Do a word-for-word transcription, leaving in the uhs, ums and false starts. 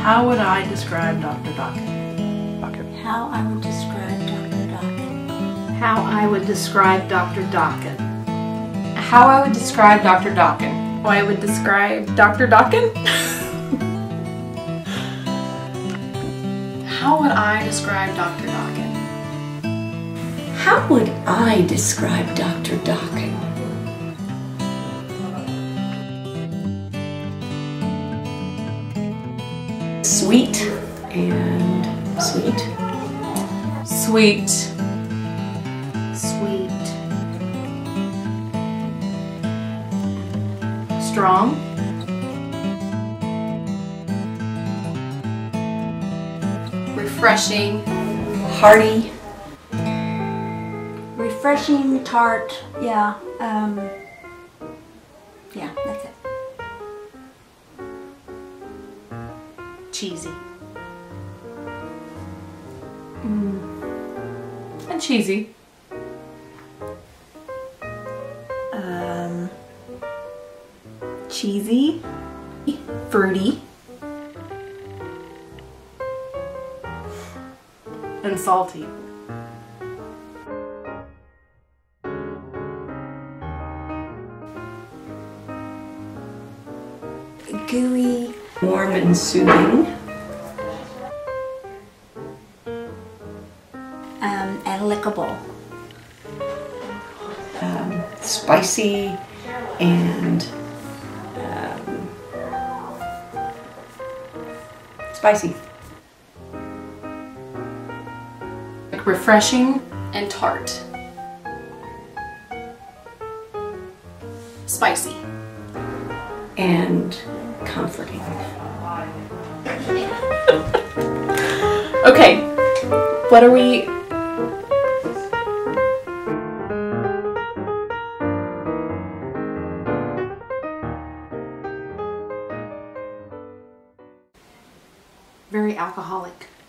How would I describe Doctor Dokken? Dokken. How I would describe Doctor Dokken. How I would describe Doctor Dokken. How I would describe Doctor Dokken. How I would describe Doctor Dokken? How would I describe Doctor Dokken? How would I describe Doctor Dokken? Sweet and sweet. Sweet. Sweet. Strong. Refreshing. Hearty. Refreshing, tart, yeah, um, yeah, that's it. Cheesy. Mm. And cheesy. Um, cheesy, fruity, And salty. gooey, warm and soothing, um, and lickable. Um, spicy and um, spicy. Like refreshing and tart. Spicy. And comforting. Okay, what are we? Very alcoholic.